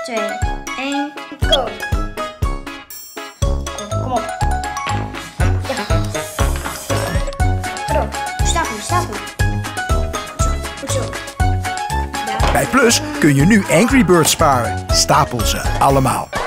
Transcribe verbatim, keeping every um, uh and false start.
twee, één, go! Kom op. Ja. Pardon. Stapel, stapel. Goed zo. Ja. Bij Plus kun je nu Angry Birds sparen. Stapel ze allemaal.